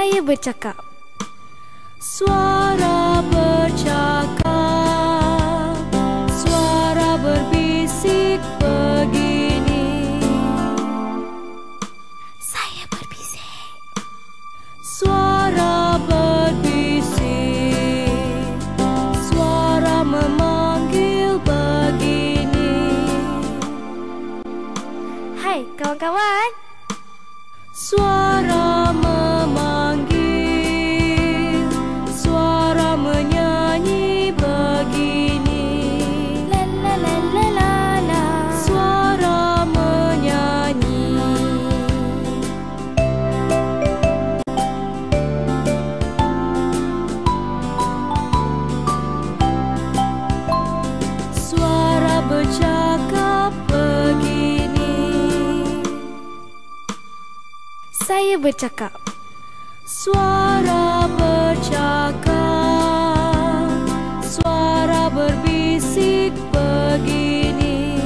Saya bercakap. Suara bercakap, suara berbisik begini. Saya berbisik. Suara berbisik, suara memanggil begini. Hai kawan-kawan. Suara memanggil, suara menyanyi begini. La la la la la la. Suara menyanyi. Suara bercakap begini. Saya bercakap. Suara bercakap, suara berbisik begini.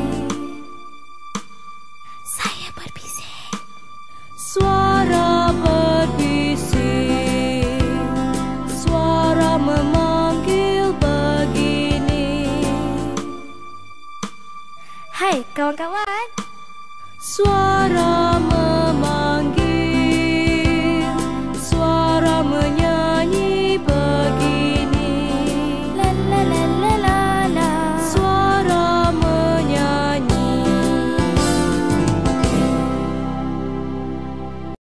Saya berbisik. Suara berbisik, suara memanggil begini. Hai kawan-kawan.